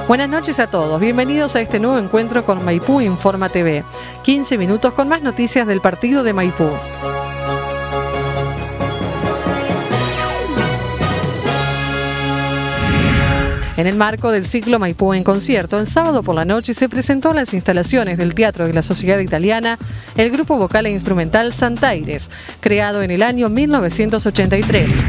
Buenas noches a todos, bienvenidos a este nuevo encuentro con Maipú Informa TV. 15 minutos con más noticias del partido de Maipú. En el marco del ciclo Maipú en concierto, el sábado por la noche se presentó en las instalaciones del Teatro de la Sociedad Italiana el grupo vocal e instrumental Santaires, creado en el año 1983.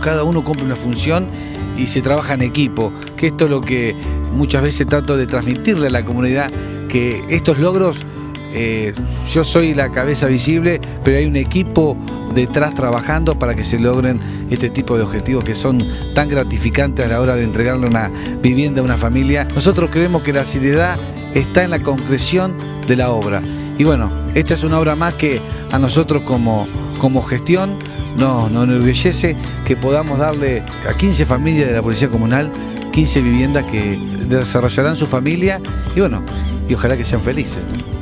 cada uno cumple una función y se trabaja en equipo, que esto es lo que muchas veces trato de transmitirle a la comunidad, que estos logros, yo soy la cabeza visible, pero hay un equipo detrás trabajando para que se logren este tipo de objetivos que son tan gratificantes a la hora de entregarle una vivienda a una familia. Nosotros creemos que la seriedad está en la concreción de la obra. Y bueno, esta es una obra más que a nosotros como gestión nos enorgullece que podamos darle a 15 familias de la Policía Comunal 15 viviendas que desarrollarán su familia y bueno, y ojalá que sean felices.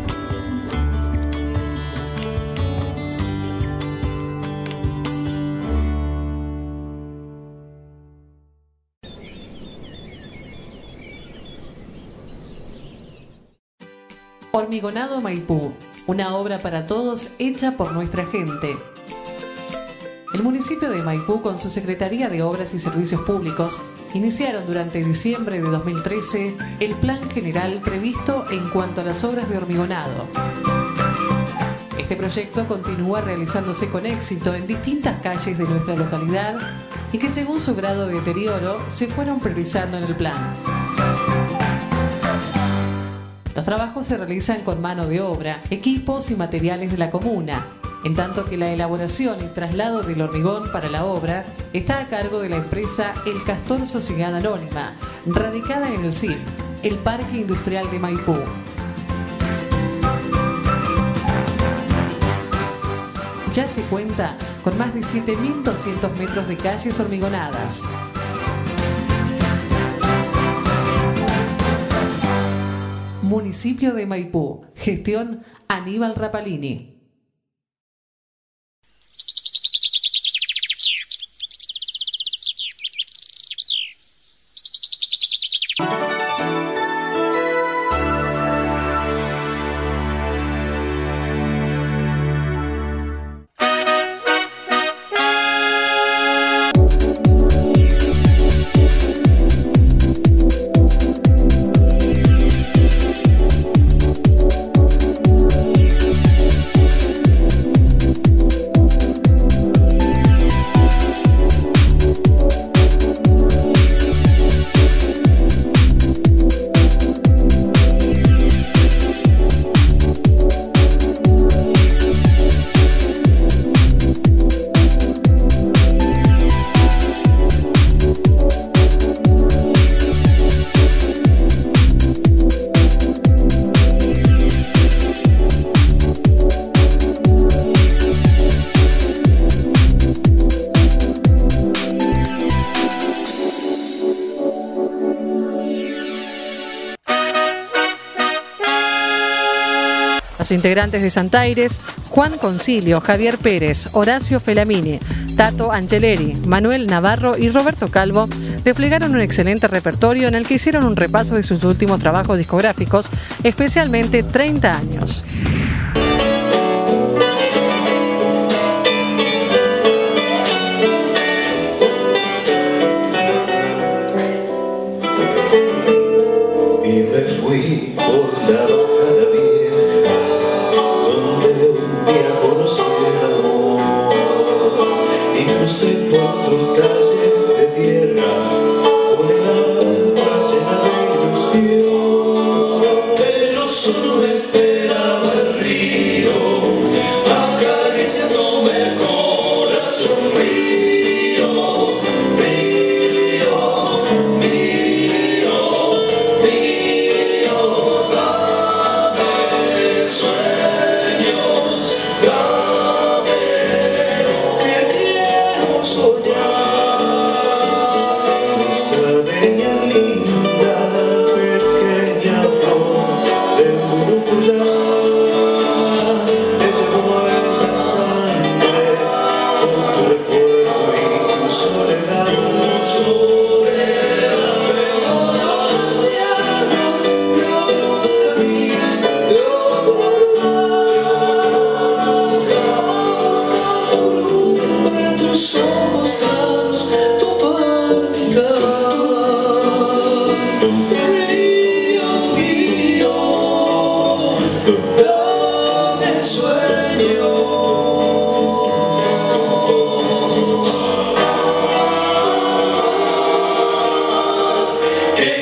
Hormigonado Maipú, una obra para todos hecha por nuestra gente. El municipio de Maipú, con su Secretaría de Obras y Servicios Públicos, iniciaron durante diciembre de 2013 el plan general previsto en cuanto a las obras de hormigonado. Este proyecto continúa realizándose con éxito en distintas calles de nuestra localidad y que, según su grado de deterioro, se fueron priorizando en el plan. Los trabajos se realizan con mano de obra, equipos y materiales de la comuna, en tanto que la elaboración y traslado del hormigón para la obra está a cargo de la empresa El Castor Sociedad Anónima, radicada en el CIP, el Parque Industrial de Maipú. Ya se cuenta con más de 7.200 metros de calles hormigonadas. Municipio de Maipú. Gestión Aníbal Rapalini. Los integrantes de Santaires: Juan Concilio, Javier Pérez, Horacio Felamini, Tato Angeleri, Manuel Navarro y Roberto Calvo desplegaron un excelente repertorio en el que hicieron un repaso de sus últimos trabajos discográficos, especialmente 30 años. Y me fui por la bajada vieja, donde un día conocí el amor, y crucé por tus calles de tierra, con el alma llena de ilusión, pero solo me esperaba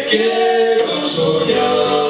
quiero soñar.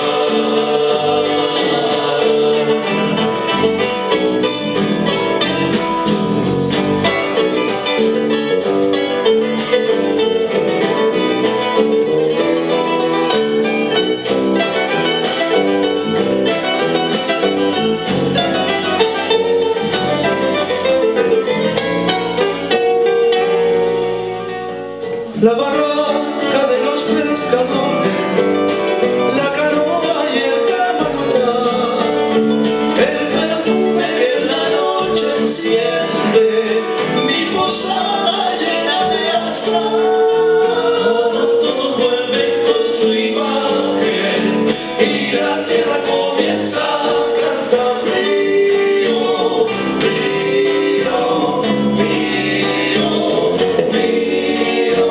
La barranca de los pescadores, la canoa y el camarote, el perfume que en la noche enciende mi posada llena de azar. Todo vuelve con su imagen y la tierra comienza a cantar. Río, río, río, río.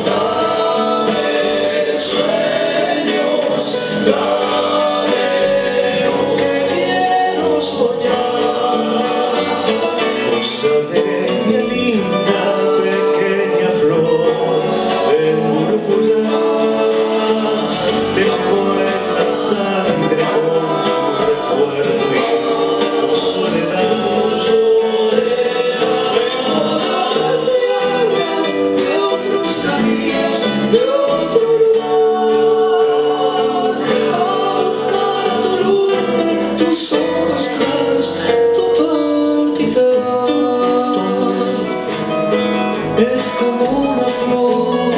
Es como una flor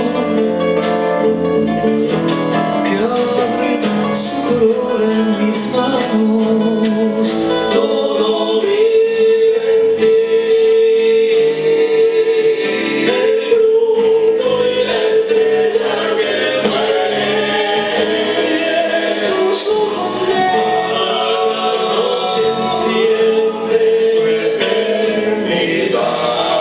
que abre su color en mis manos. Todo vive en ti, el fruto y la estrella que muere. Y en tus ojos la noche enciende su eternidad.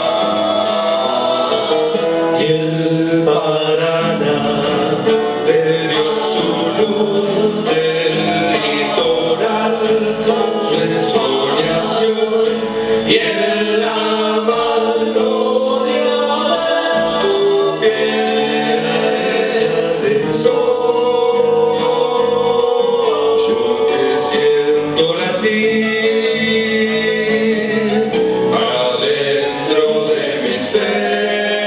El Paraná le dio su luz del litoral, su ensoñación y en la magnolia que de sol. Yo te siento latir adentro de mi ser.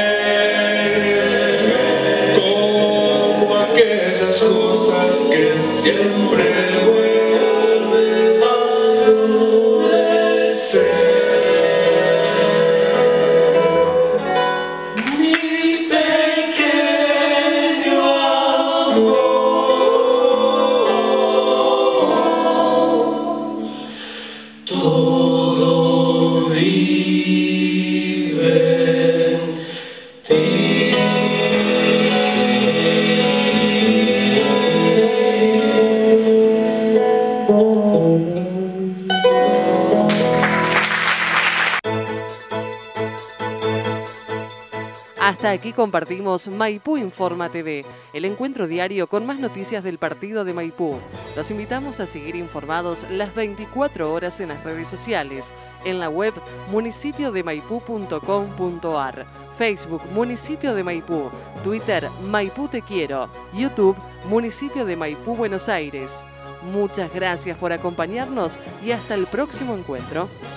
Aquellas cosas que siempre vuelven a florecer. Mi pequeño amor, todo vive en ti. Hasta aquí compartimos Maipú Informa TV, el encuentro diario con más noticias del partido de Maipú. Los invitamos a seguir informados las 24 horas en las redes sociales, en la web municipiodemaipú.com.ar, Facebook Municipio de Maipú, Twitter Maipú Te Quiero, YouTube Municipio de Maipú Buenos Aires. Muchas gracias por acompañarnos y hasta el próximo encuentro.